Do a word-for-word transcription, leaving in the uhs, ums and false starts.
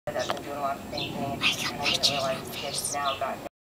I've been doing a lot of thinking, and I didn't realize kids now got